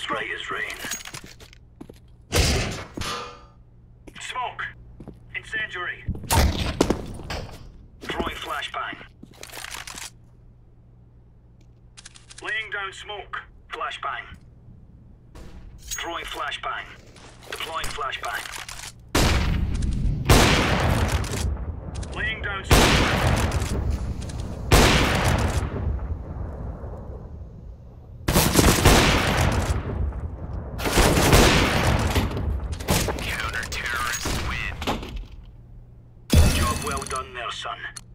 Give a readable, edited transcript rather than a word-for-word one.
Right as rain. Smoke. Incendiary. Throwing flashbang. Laying down smoke. Flashbang. Throwing flashbang. Deploying flashbang. Laying down smoke. Counter-terrorists win. Job well done there, son.